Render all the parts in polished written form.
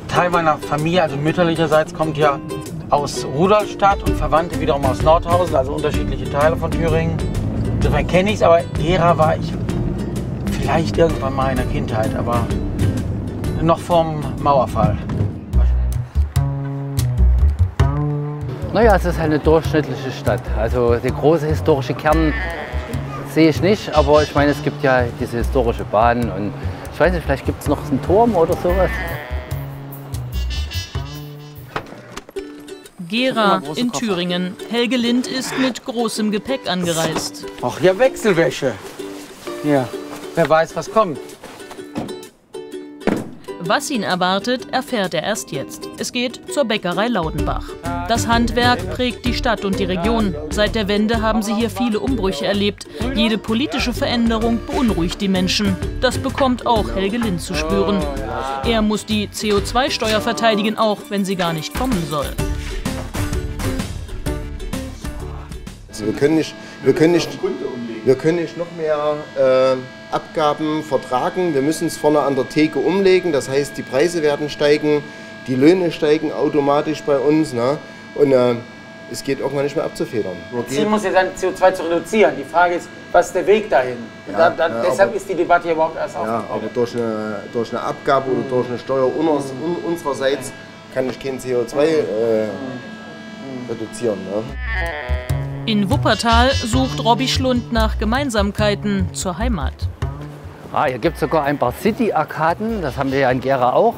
Teil meiner Familie, also mütterlicherseits, kommt ja aus Rudolstadt und Verwandte wiederum aus Nordhausen, also unterschiedliche Teile von Thüringen. Insofern kenne ich es, aber Gera war ich vielleicht irgendwann mal in der Kindheit, aber noch vorm Mauerfall. Naja, es ist eine durchschnittliche Stadt. Also der große historische Kern sehe ich nicht, aber ich meine, es gibt ja diese historische Bahn und ich weiß nicht, vielleicht gibt es noch einen Turm oder sowas. Gera in Thüringen. Helge Lind ist mit großem Gepäck angereist. Ach ja, Wechselwäsche. Ja, wer weiß, was kommt. Was ihn erwartet, erfährt er erst jetzt. Es geht zur Bäckerei Laudenbach. Das Handwerk prägt die Stadt und die Region. Seit der Wende haben sie hier viele Umbrüche erlebt. Jede politische Veränderung beunruhigt die Menschen. Das bekommt auch Helge Lind zu spüren. Er muss die CO2-Steuer verteidigen, auch wenn sie gar nicht kommen soll. Also wir können nicht noch mehr Abgaben vertragen. Wir müssen es vorne an der Theke umlegen. Das heißt, die Preise werden steigen, die Löhne steigen automatisch bei uns. Ne? Und es geht irgendwann nicht mehr abzufedern. Ziel muss ja sein, CO2 zu reduzieren. Die Frage ist, was ist der Weg dahin? Ja, deshalb ist die Debatte hier überhaupt erst aufgekommen. Ja, aber durch eine Abgabe oder durch eine Steuer unsererseits kann ich kein CO2 reduzieren. Ne? In Wuppertal sucht Robby Schlund nach Gemeinsamkeiten zur Heimat. Hier gibt es sogar ein paar City-Arkaden, das haben wir ja in Gera auch.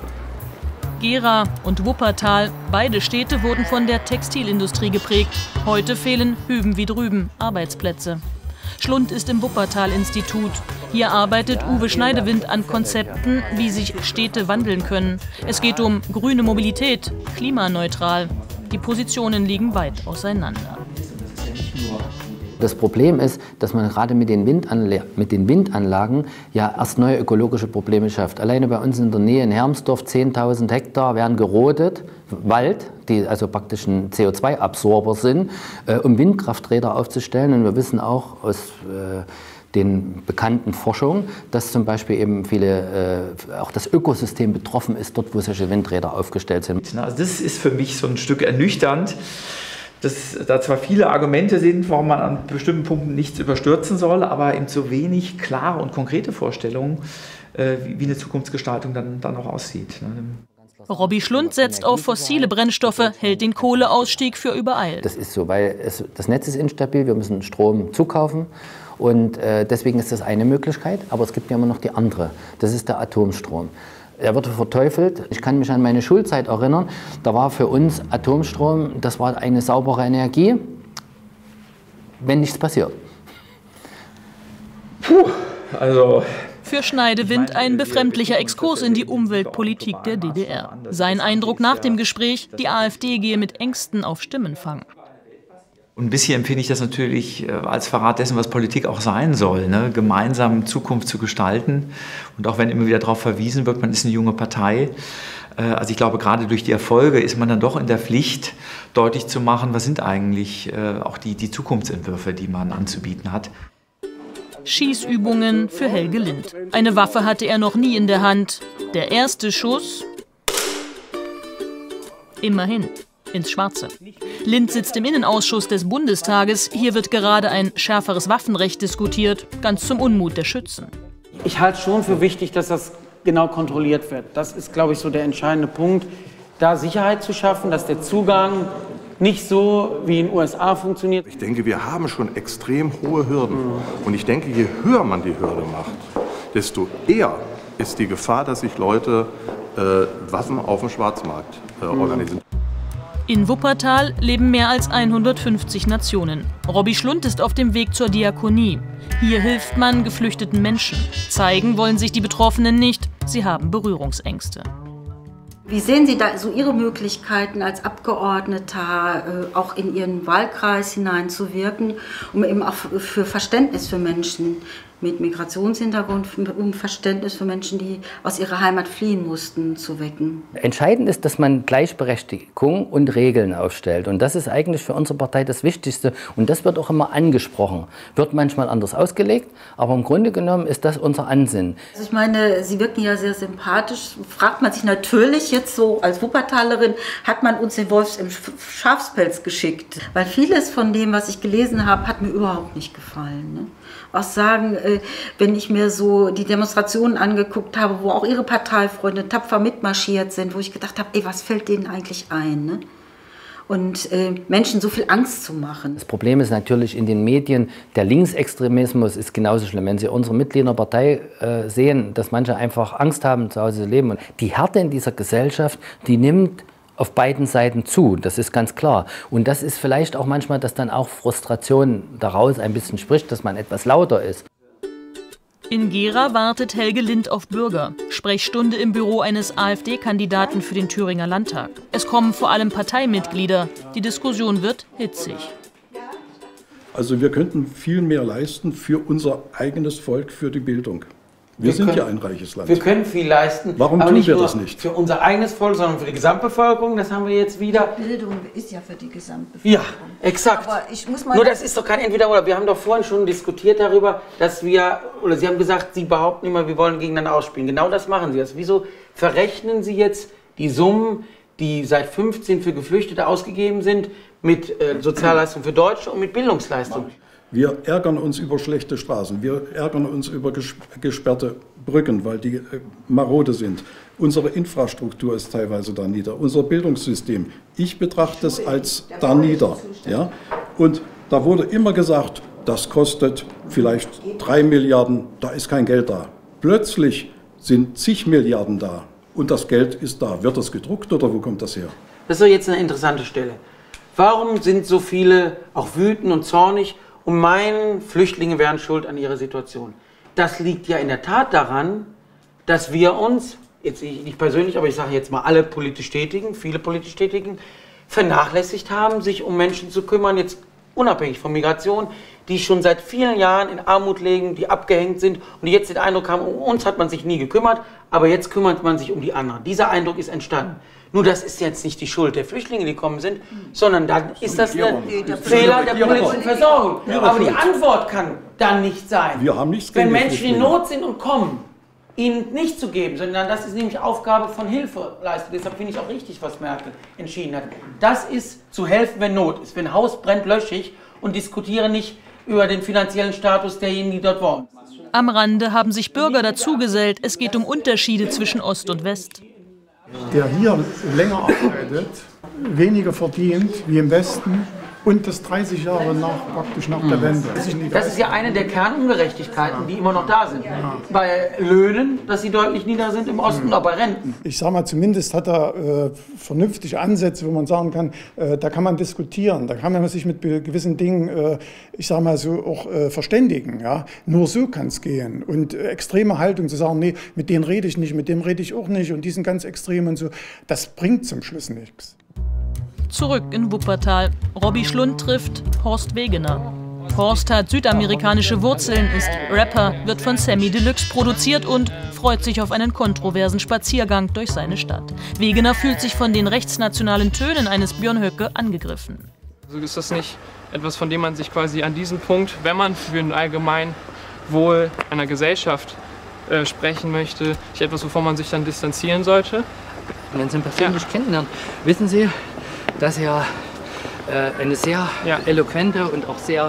Gera und Wuppertal, beide Städte wurden von der Textilindustrie geprägt. Heute fehlen hüben wie drüben Arbeitsplätze. Schlund ist im Wuppertal-Institut. Hier arbeitet Uwe Schneidewind an Konzepten, wie sich Städte wandeln können. Es geht um grüne Mobilität, klimaneutral. Die Positionen liegen weit auseinander. Das Problem ist, dass man gerade mit den Windanlagen ja erst neue ökologische Probleme schafft. Alleine bei uns in der Nähe in Hermsdorf 10.000 Hektar werden gerodet, Wald, die also praktisch ein CO2-Absorber sind, um Windkrafträder aufzustellen. Und wir wissen auch aus den bekannten Forschungen, dass zum Beispiel eben auch das Ökosystem betroffen ist, dort wo solche Windräder aufgestellt sind. Also das ist für mich so ein Stück ernüchternd, dass da zwar viele Argumente sind, warum man an bestimmten Punkten nichts überstürzen soll, aber eben so wenig klare und konkrete Vorstellungen, wie eine Zukunftsgestaltung dann auch aussieht. Robby Schlund setzt auf fossile Brennstoffe, hält den Kohleausstieg für übereilt. Das ist so, weil das Netz ist instabil, wir müssen Strom zukaufen und deswegen ist das eine Möglichkeit, aber es gibt ja immer noch die andere, das ist der Atomstrom. Er wird verteufelt. Ich kann mich an meine Schulzeit erinnern, da war für uns Atomstrom, das war eine saubere Energie, wenn nichts passiert. Also für Schneidewind ein befremdlicher Exkurs in die Umweltpolitik der DDR. Sein Eindruck nach dem Gespräch, die AfD gehe mit Ängsten auf Stimmenfang. Und ein bisschen empfinde ich das natürlich als Verrat dessen, was Politik auch sein soll, ne? Gemeinsam Zukunft zu gestalten. Und auch wenn immer wieder darauf verwiesen wird, man ist eine junge Partei. Also ich glaube, gerade durch die Erfolge ist man dann doch in der Pflicht, deutlich zu machen, was sind eigentlich auch die Zukunftsentwürfe, die man anzubieten hat. Schießübungen für Helge Lind. Eine Waffe hatte er noch nie in der Hand. Der erste Schuss, immerhin, ins Schwarze. Lind sitzt im Innenausschuss des Bundestages. Hier wird gerade ein schärferes Waffenrecht diskutiert, ganz zum Unmut der Schützen. Ich halte schon für wichtig, dass das genau kontrolliert wird. Das ist, glaube ich, so der entscheidende Punkt, da Sicherheit zu schaffen, dass der Zugang nicht so wie in den USA funktioniert. Ich denke, wir haben schon extrem hohe Hürden. Und ich denke, je höher man die Hürde macht, desto eher ist die Gefahr, dass sich Leute Waffen auf dem Schwarzmarkt organisieren. In Wuppertal leben mehr als 150 Nationen. Robby Schlund ist auf dem Weg zur Diakonie. Hier hilft man geflüchteten Menschen. Zeigen wollen sich die Betroffenen nicht. Sie haben Berührungsängste. Wie sehen Sie da so Ihre Möglichkeiten als Abgeordneter auch in Ihren Wahlkreis hineinzuwirken, um eben auch für Verständnis für Menschen mit Migrationshintergrund, um Verständnis für Menschen, die aus ihrer Heimat fliehen mussten, zu wecken. Entscheidend ist, dass man Gleichberechtigung und Regeln aufstellt. Und das ist eigentlich für unsere Partei das Wichtigste. Und das wird auch immer angesprochen. Wird manchmal anders ausgelegt, aber im Grunde genommen ist das unser Ansinnen. Also ich meine, Sie wirken ja sehr sympathisch. Fragt man sich natürlich jetzt so als Wuppertalerin, hat man uns den Wolf im Schafspelz geschickt? Weil vieles von dem, was ich gelesen habe, hat mir überhaupt nicht gefallen. Ne? Auch sagen, wenn ich mir so die Demonstrationen angeguckt habe, wo auch Ihre Parteifreunde tapfer mitmarschiert sind, wo ich gedacht habe, ey, was fällt denen eigentlich ein? Ne? Und Menschen so viel Angst zu machen. Das Problem ist natürlich in den Medien, der Linksextremismus ist genauso schlimm. Wenn Sie unsere Mitglieder der Partei sehen, dass manche einfach Angst haben, zu Hause zu leben. Und die Härte in dieser Gesellschaft, die nimmt auf beiden Seiten zu, das ist ganz klar. Und das ist vielleicht auch manchmal, dass dann auch Frustration daraus ein bisschen spricht, dass man etwas lauter ist. In Gera wartet Helge Lind auf Bürger. Sprechstunde im Büro eines AfD-Kandidaten für den Thüringer Landtag. Es kommen vor allem Parteimitglieder. Die Diskussion wird hitzig. Also wir könnten viel mehr leisten für unser eigenes Volk, für die Bildung. Wir sind ja ein reiches Land. Wir können viel leisten, warum aber tun nicht wir nur das nicht? Für unser eigenes Volk, sondern für die Gesamtbevölkerung. Das haben wir jetzt wieder. Bildung ist ja für die Gesamtbevölkerung. Ja, exakt. Aber ich muss mal nur das ist doch kein Entweder-Oder. Wir haben doch vorhin schon diskutiert darüber, dass wir, oder Sie haben gesagt, Sie behaupten immer, wir wollen gegeneinander ausspielen. Genau das machen Sie. Also wieso verrechnen Sie jetzt die Summen, die seit 15 für Geflüchtete ausgegeben sind, mit Sozialleistung für Deutsche und mit Bildungsleistung? Wir ärgern uns über schlechte Straßen, wir ärgern uns über gesperrte Brücken, weil die marode sind. Unsere Infrastruktur ist teilweise da nieder, unser Bildungssystem. Ich betrachte es als da nieder. Ja? Und da wurde immer gesagt, das kostet vielleicht 3 Milliarden, da ist kein Geld da. Plötzlich sind zig Milliarden da und das Geld ist da. Wird das gedruckt oder wo kommt das her? Das ist doch jetzt eine interessante Stelle. Warum sind so viele auch wütend und zornig und meinen, Flüchtlinge wären schuld an ihrer Situation? Das liegt ja in der Tat daran, dass wir uns, jetzt ich nicht persönlich, aber ich sage jetzt mal alle politisch Tätigen, viele politisch Tätigen, vernachlässigt haben, sich um Menschen zu kümmern, jetzt unabhängig von Migration, die schon seit vielen Jahren in Armut leben, die abgehängt sind und die jetzt den Eindruck haben, um uns hat man sich nie gekümmert, aber jetzt kümmert man sich um die anderen. Dieser Eindruck ist entstanden. Nur das ist jetzt nicht die Schuld der Flüchtlinge, die gekommen sind, sondern dann ist das ein Fehler der politischen Versorgung. Aber die Antwort kann dann nicht sein, wir haben nichts wenn Menschen in Not sind und kommen, ihnen nicht zu geben, sondern das ist nämlich Aufgabe von Hilfeleistung. Deshalb finde ich auch richtig, was Merkel entschieden hat. Das ist zu helfen, wenn Not ist. Wenn ein Haus brennt, lösche ich und diskutiere nicht über den finanziellen Status derjenigen, die dort wohnen. Am Rande haben sich Bürger dazugesellt. Es geht um Unterschiede zwischen Ost und West. Der hier länger arbeitet, weniger verdient wie im Westen und das 30 Jahre praktisch nach der Wende. Das ist ja eine der Kernungerechtigkeiten, die immer noch da sind. Bei Löhnen, dass sie deutlich niedriger sind im Osten, und auch bei Renten. Ich sage mal, zumindest hat er vernünftige Ansätze, wo man sagen kann, da kann man diskutieren, da kann man sich mit gewissen Dingen, ich sage mal so, auch verständigen. Ja? Nur so kann es gehen. Und extreme Haltung zu sagen, nee, mit denen rede ich nicht, mit dem rede ich auch nicht und die sind ganz extrem und so, das bringt zum Schluss nichts. Zurück in Wuppertal. Robby Schlund trifft Horst Wegener. Horst hat südamerikanische Wurzeln, ist Rapper, wird von Sammy Deluxe produziert und freut sich auf einen kontroversen Spaziergang durch seine Stadt. Wegener fühlt sich von den rechtsnationalen Tönen eines Björn Höcke angegriffen. Also ist das nicht etwas, von dem man sich quasi an diesem Punkt, wenn man für ein Allgemeinwohl einer Gesellschaft sprechen möchte, nicht etwas, wovon man sich dann distanzieren sollte? Wenn Sie ihn persönlich kennenlernen, wissen Sie, dass er eine sehr eloquente und auch sehr,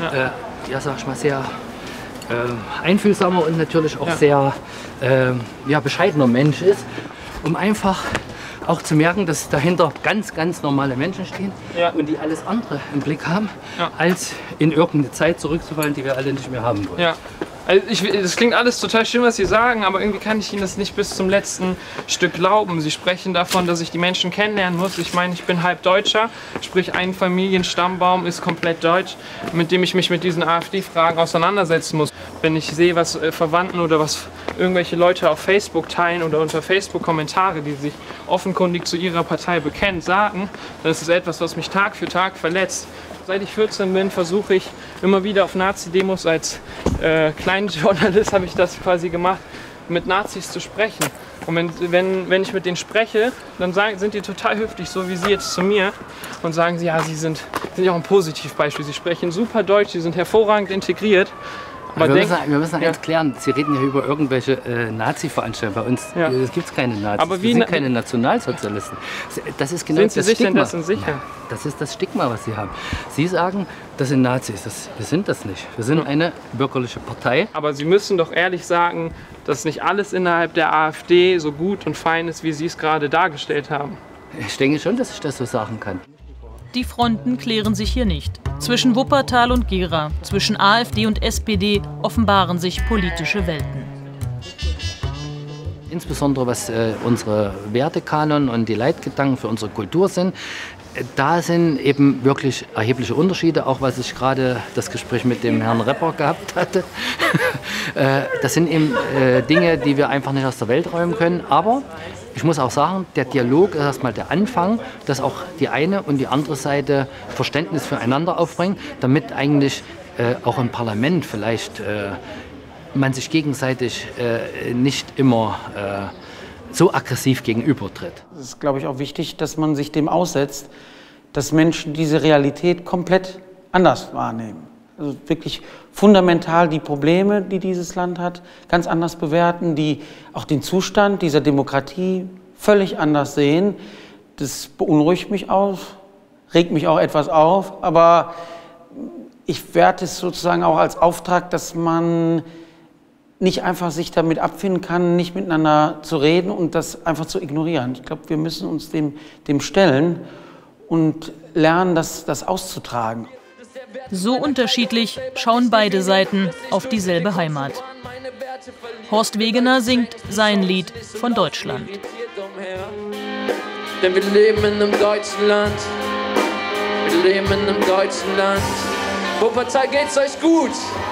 sag ich mal, sehr einfühlsamer und natürlich auch sehr bescheidener Mensch ist, um einfach auch zu merken, dass dahinter ganz, ganz normale Menschen stehen und die alles andere im Blick haben, als in irgendeine Zeit zurückzufallen, die wir alle nicht mehr haben wollen. Ja. Also das klingt alles total schön, was Sie sagen, aber irgendwie kann ich Ihnen das nicht bis zum letzten Stück glauben. Sie sprechen davon, dass ich die Menschen kennenlernen muss. Ich meine, ich bin halb Deutscher, sprich ein Familienstammbaum ist komplett deutsch, mit dem ich mich mit diesen AfD-Fragen auseinandersetzen muss. Wenn ich sehe, was Verwandten oder was irgendwelche Leute auf Facebook teilen oder unter Facebook-Kommentare, die sich offenkundig zu ihrer Partei bekennt, sagen, dann ist es etwas, was mich Tag für Tag verletzt. Seit ich 14 bin, versuche ich immer wieder auf Nazi-Demos, als kleiner Journalist habe ich das quasi gemacht, mit Nazis zu sprechen. Und wenn ich mit denen spreche, dann sind die total höflich, so wie Sie jetzt zu mir, und sagen sie, ja, Sie sind ja auch ein Positivbeispiel. Sie sprechen super Deutsch, Sie sind hervorragend integriert. Wir müssen eins klären, Sie reden ja über irgendwelche Nazi-Veranstaltungen. Bei uns gibt es keine Nazis, aber wir sind keine Nationalsozialisten. Das ist genau sind Sie das sich Stigma. denn dessen sicher? Ja, das ist das Stigma, was Sie haben. Sie sagen, das sind Nazis. Wir sind das nicht. Wir sind eine bürgerliche Partei. Aber Sie müssen doch ehrlich sagen, dass nicht alles innerhalb der AfD so gut und fein ist, wie Sie es gerade dargestellt haben. Ich denke schon, dass ich das so sagen kann. Die Fronten klären sich hier nicht. Zwischen Wuppertal und Gera, zwischen AfD und SPD offenbaren sich politische Welten. Insbesondere was unsere Wertekanon und die Leitgedanken für unsere Kultur sind, da sind eben wirklich erhebliche Unterschiede, auch was ich gerade das Gespräch mit dem Herrn Repper gehabt hatte. Das sind eben Dinge, die wir einfach nicht aus der Welt räumen können. Aber ich muss auch sagen, der Dialog ist erstmal der Anfang, dass auch die eine und die andere Seite Verständnis füreinander aufbringen, damit eigentlich auch im Parlament vielleicht man sich gegenseitig nicht immer so aggressiv gegenübertritt. Es ist, glaube ich, auch wichtig, dass man sich dem aussetzt, dass Menschen diese Realität komplett anders wahrnehmen. Also wirklich fundamental die Probleme, die dieses Land hat, ganz anders bewerten, die auch den Zustand dieser Demokratie völlig anders sehen. Das beunruhigt mich auch, regt mich auch etwas auf, aber ich werte es sozusagen auch als Auftrag, dass man nicht einfach sich damit abfinden kann, nicht miteinander zu reden und das einfach zu ignorieren. Ich glaube, wir müssen uns dem stellen und lernen, das auszutragen. So unterschiedlich schauen beide Seiten auf dieselbe Heimat. Horst Wegener singt sein Lied von Deutschland. Denn wir leben in einem deutschen Land. Wir leben in einem deutschen Land. Wuppertal geht's euch gut.